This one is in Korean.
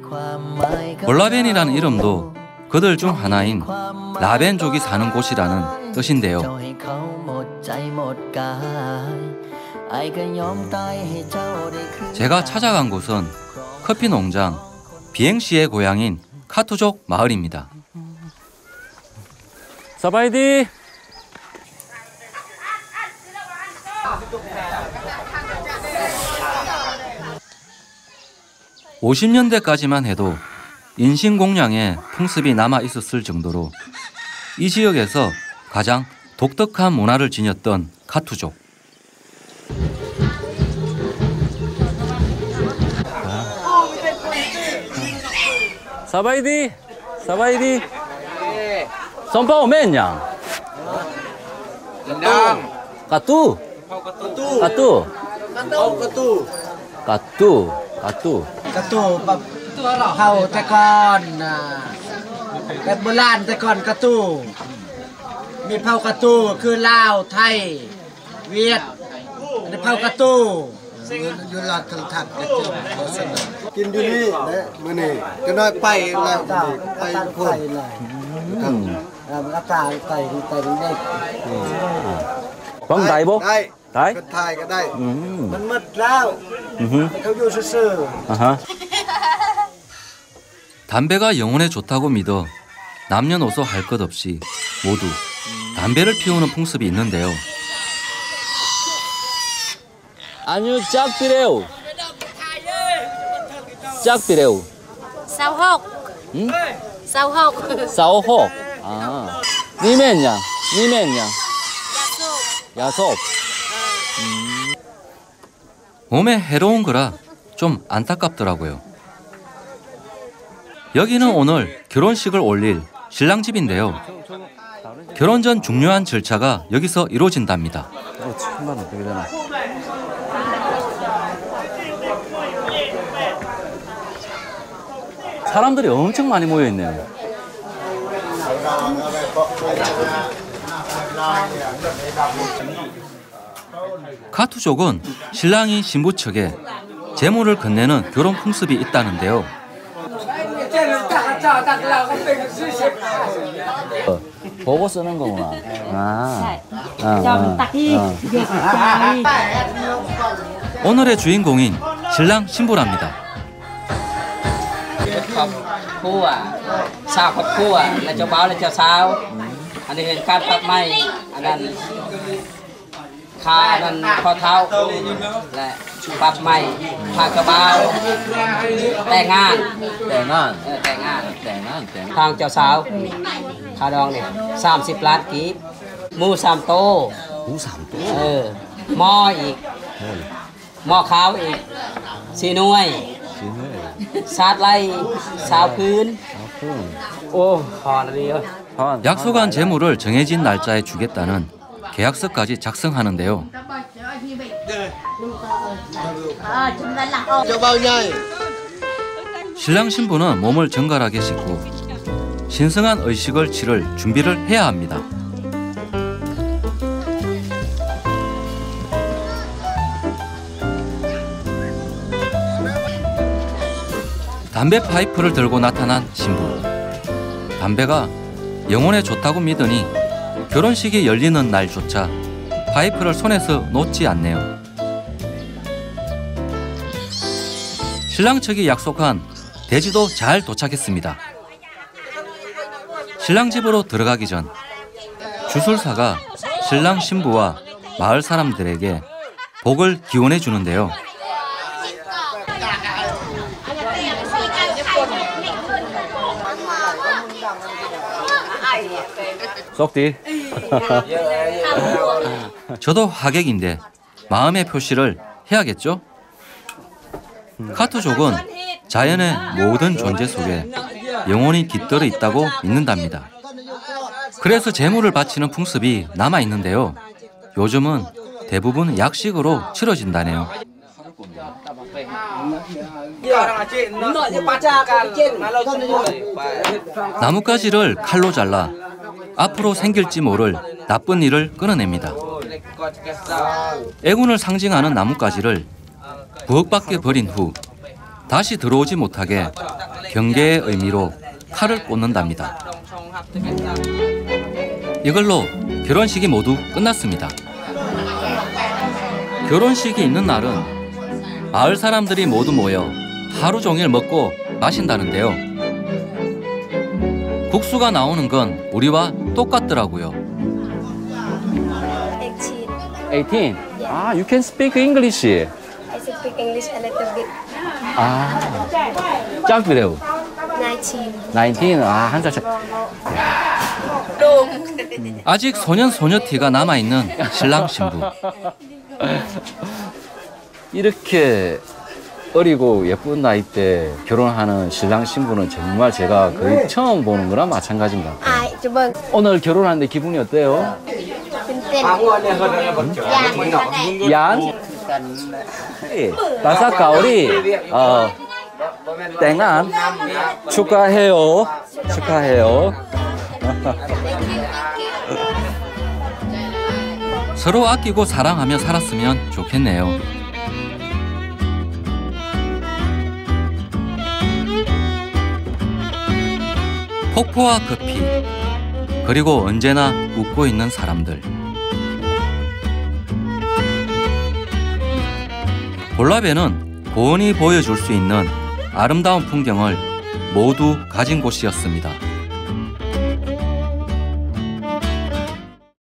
볼라벤이라는 이름도 그들 중 하나인 라벤족이 사는 곳이라는 뜻인데요. 제가 찾아간 곳은 커피 농장 비행시의 고향인 카투족 마을입니다. 사바이디. 50년대까지만 해도 인신공양의 풍습이 남아 있었을 정도로 이 지역에서 가장 독특한 문화를 지녔던 카투족. 사바이디, 사바이디. 선파오 맨냐? 까뚜. 까뚜. 까뚜. 까뚜. 까뚜. กระตู้แบบเผาแต่ก่อนแบบโบราณแต่ก่อนกระตู้มีเผากระตู้คือลาวไทยเวียดเผากระตู้ยุราทังทัดกินอยู่นี่นะมื้อนี้จะน้อยไปแล้วไปพุ่นมันก็ตายไตเด็กฟังได้บ่ได้ก็ถ่ายก็ได้มันหมดแล้วเขาอยู่ซื่อ 담배가 영혼에 좋다고 믿어 남녀노소 할 것 없이 모두 담배를 피우는 풍습이 있는데요. 아니요, 짝비래요. 짝비래요. Sao 응? hộp. 아, 니맨냐? 야섭. 몸에 해로운 거라 좀 안타깝더라고요. 여기는 오늘 결혼식을 올릴 신랑 집인데요. 결혼 전 중요한 절차가 여기서 이루어진답니다. 천만 어떻게 되나? 사람들이 엄청 많이 모여 있네요. 카투족은 신랑이 신부 측에 재물을 건네는 결혼 풍습이 있다는데요. 보고 쓰는 거구나. 오늘의 주인공인 신랑 신부랍니다. Thang cho sao? Khá đòn này, 30 lát ký. Mu sam tô. Moอีก Mo kháoอีก Xì nuôi. Sát lay, saoพื้น. 오, hòn 약속한 재물을 정해진 날짜에 주겠다는 계약서까지 작성하는데요. 신랑 신부는 몸을 정갈하게 씻고 신성한 의식을 치를 준비를 해야 합니다. 담배 파이프를 들고 나타난 신부. 담배가 영혼에 좋다고 믿으니 결혼식이 열리는 날조차 파이프를 손에서 놓지 않네요. 신랑 측이 약속한 대지도 잘 도착했습니다. 신랑 집으로 들어가기 전 주술사가 신랑 신부와 마을 사람들에게 복을 기원해 주는데요. 쏙디. 저도 하객인데 마음의 표시를 해야겠죠? 카투족은 자연의 모든 존재 속에 영혼이 깃들어 있다고 믿는답니다. 그래서 제물을 바치는 풍습이 남아 있는데요. 요즘은 대부분 약식으로 치러진다네요. 나뭇가지를 칼로 잘라 앞으로 생길지 모를 나쁜 일을 끊어냅니다. 애군을 상징하는 나뭇가지를 부엌 밖에 버린 후 다시 들어오지 못하게 경계의 의미로 칼을 꽂는답니다. 이걸로 결혼식이 모두 끝났습니다. 결혼식이 있는 날은 마을 사람들이 모두 모여 하루 종일 먹고 마신다는데요. 국수가 나오는 건 우리와 똑같더라고요. 18. 18. Ah, you can speak English. I speak English a little bit. 아, 짝비래요. 19. 19. 아, 한 살 차. 아직 소년 소녀티가 남아있는 신랑 신부. 이렇게 어리고 예쁜 나이 때 결혼하는 신랑 신부는 정말 제가 거의 처음 보는 거랑 마찬가지입니다. Ai coba 오늘 결혼하는데 기분이 어때요? pinten. 얀? 다사 가오리 땡안 축하해요. 축하해요. 서로 아끼고 사랑하며 살았으면 좋겠네요. 폭포와 커피, 그리고 언제나 웃고 있는 사람들. 볼라베는 고은이 보여줄 수 있는 아름다운 풍경을 모두 가진 곳이었습니다.